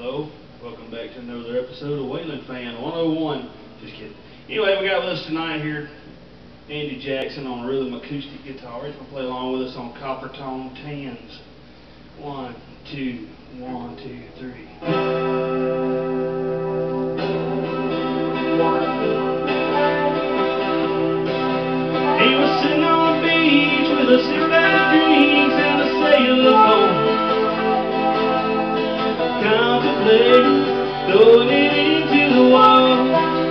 Hello, welcome back to another episode of Wayland Fan 101. Just kidding. Anyway, we got with us tonight here Andy Jackson on rhythm acoustic guitar. He's going to play along with us on Coppertone Tans. 1, 2, 1, 2, 3. He was sitting on the beach with a six-pack of drinks and a sailor phone, contemplating throwing it into the wall.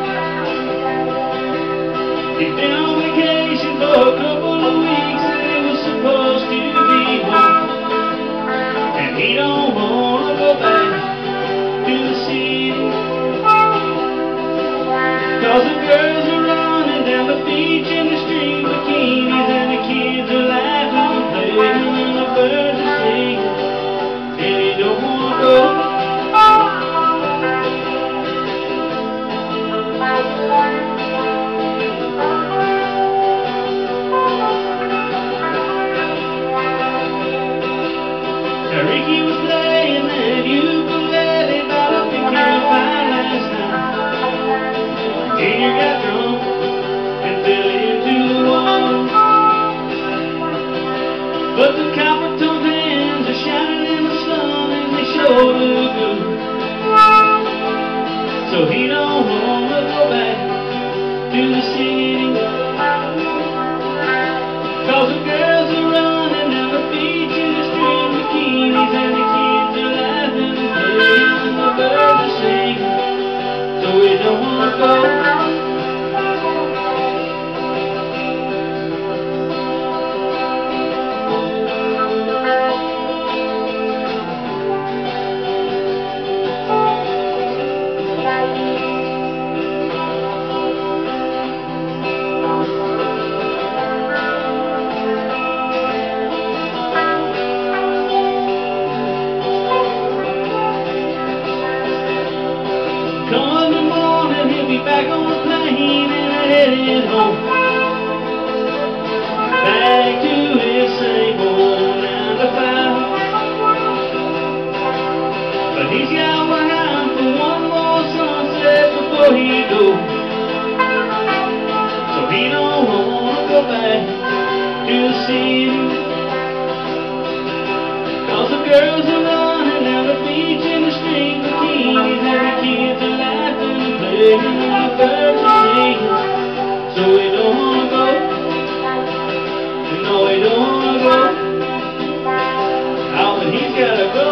He'd been on vacation for a couple of weeks and it was supposed to be home, and he don't want to go back to the city, 'cause the girls are running down the beach in the stream bikinis, and the kids are laughing and playing and the birds are singing, and he don't want to go. Now Ricky was playing that ukulele about up in Caroline last night. Junior got drunk and fell into the wall, but the Coppertone Tans are shining in the sun and they sure look good. So he don't want to go back to the city, 'cause the girls are running down the beach in the stream bikinis, and the kids are laughing and playing and the birds are singing, so he don't want to go. Back on the plane and headed home, back to his same old 9 to 5. But he's got behind for one more sunset before he goes, so he don't want to go back to the city, 'cause the girls are running down the beach in the string bikinis, and the kids are laughing and playing. So we don't wanna go, no we don't wanna go, oh but he's gotta go.